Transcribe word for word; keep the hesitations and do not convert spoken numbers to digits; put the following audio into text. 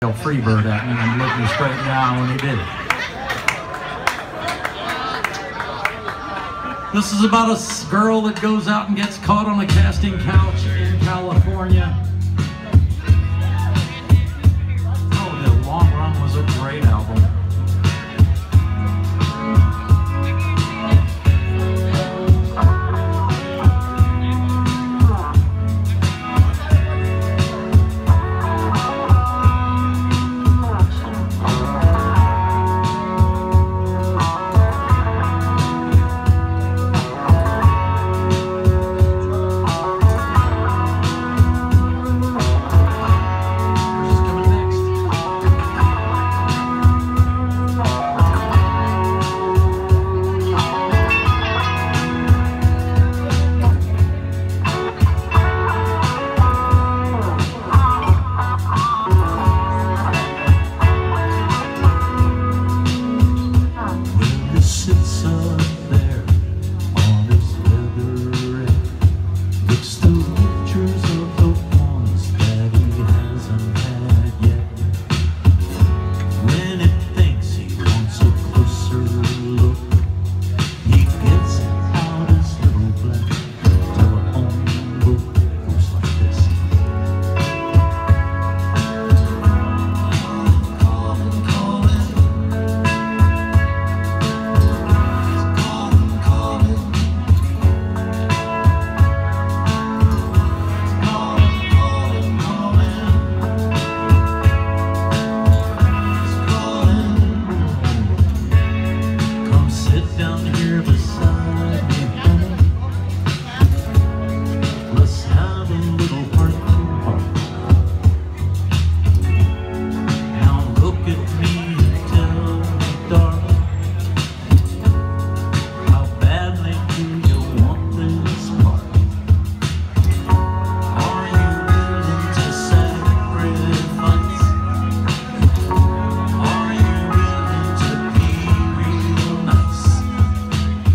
Freebird at me. I'm looking straight down when he did it. This is about a girl that goes out and gets caught on a casting couch in California.